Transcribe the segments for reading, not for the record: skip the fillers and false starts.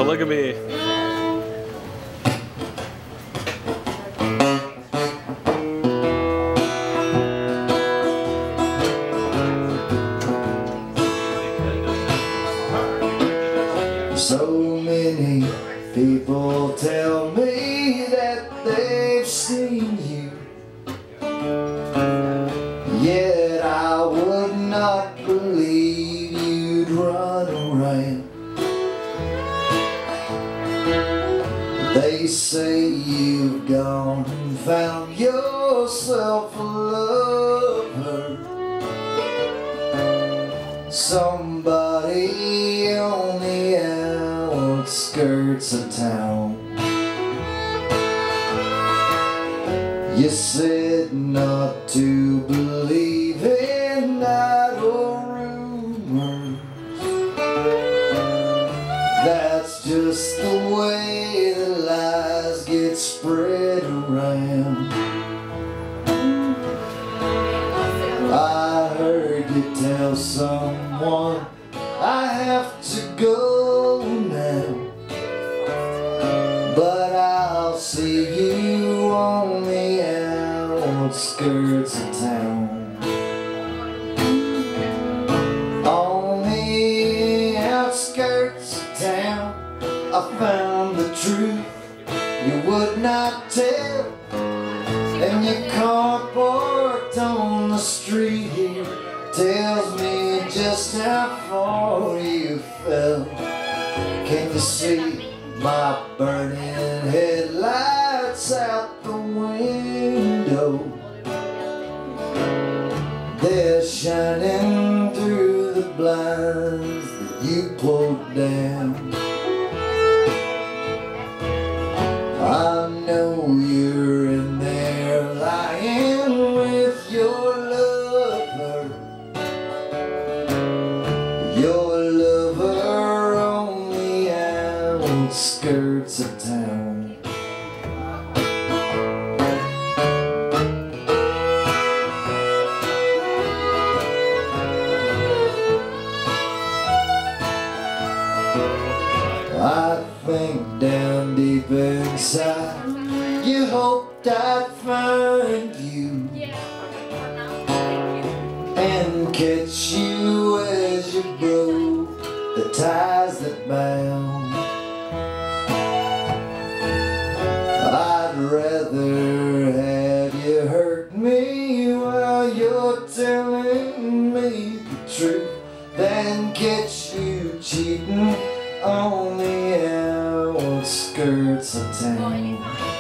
Polygamy. So many people tell me that they've seen you, yet I would not believe you'd run around. They say you've gone and found yourself a lover, somebody on the outskirts of town. You said not to believe in idle rumors. That's just the way the lies get spread around. I heard you tell someone I have to go now, but I'll see you on the outskirts of town. On the outskirts of town, I found the truth you would not tell, and your car parked on the street here tells me just how far you fell. Can you see my burning headlights out the window? They're shining through the blinds that you pulled down. I know you're in there lying with your lover, on the outskirts of town. I think down deep inside you hoped I'd find you and catch you as you broke the ties that bound. I'd rather have you hurt me while you're telling me the truth than catch you cheating on the outskirts of town.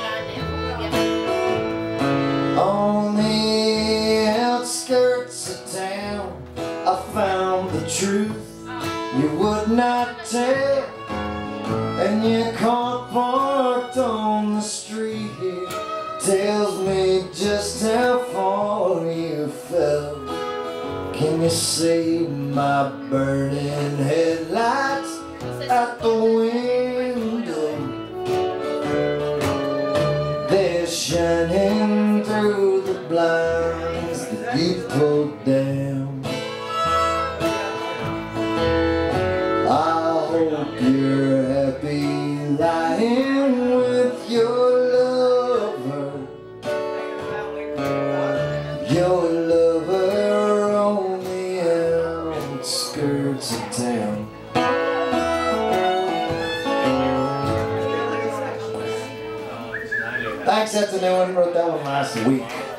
On the outskirts of town, I found the truth you would not tell, and your car parked on the street here tells me just how far you fell. Can you see my burning headlights out the window? They're shining through the blinds that you pulled down. I hope you're happy lying with your lover, on the outskirts of town. Thanks, that's a new one. Wrote that one last week.